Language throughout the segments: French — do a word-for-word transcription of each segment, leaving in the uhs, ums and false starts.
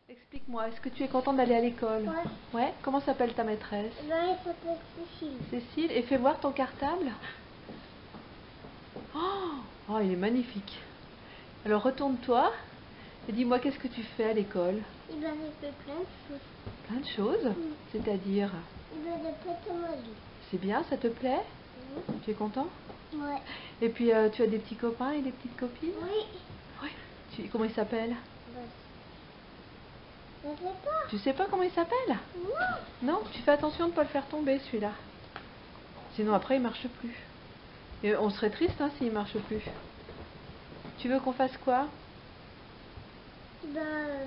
Explique-moi, est-ce que tu es contente d'aller à l'école? Ouais. Ouais. Comment s'appelle ta maîtresse? Là, elle s'appelle Cécile. Cécile. Et fais voir ton cartable. Oh, oh, il est magnifique. Alors retourne-toi et dis-moi qu'est-ce que tu fais à l'école? Il va faire plein de choses. Plein de choses? Mm. C'est-à-dire? Il va faire à ma vie. C'est bien, ça te plaît? Mm. Tu es content? Ouais. Et puis euh, tu as des petits copains et des petites copines? Oui. Oui. Tu... Comment ils s'appellent? Bah, je sais pas. Tu sais pas comment ils s'appellent? Non. Non? Tu fais attention de ne pas le faire tomber celui-là. Sinon après il marche plus. Et on serait triste hein, s'il marche plus. Tu veux qu'on fasse quoi? Ben,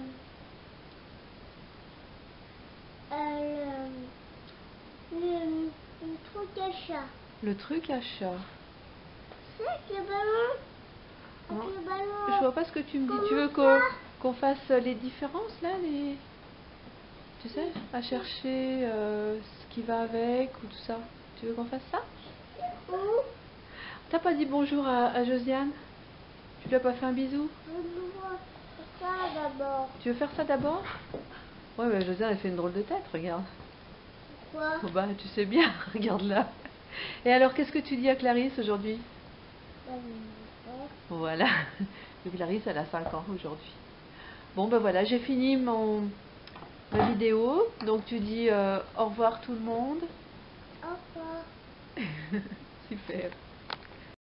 euh, le, le truc à chat. Le truc à chat. C'est le ballon. Non. Avec le ballon. Je vois pas ce que tu me dis. Comment Tu veux ça? qu'on qu'on fasse les différences là, les... Tu sais, à chercher euh, ce qui va avec ou tout ça. Tu veux qu'on fasse ça? Où? T'as pas dit bonjour à, à Josiane? Tu lui as pas fait un bisou? Je veux voir ça d'abord. Tu veux faire ça d'abord? Ouais, mais Josiane elle fait une drôle de tête, regarde. Pourquoi? Oh bah, tu sais bien, regarde là. Et alors, qu'est-ce que tu dis à Clarisse aujourd'hui? Voilà. Clarisse, elle a cinq ans aujourd'hui. Bon, ben voilà, j'ai fini mon ma vidéo. Donc, tu dis euh, au revoir tout le monde. Au revoir. Super.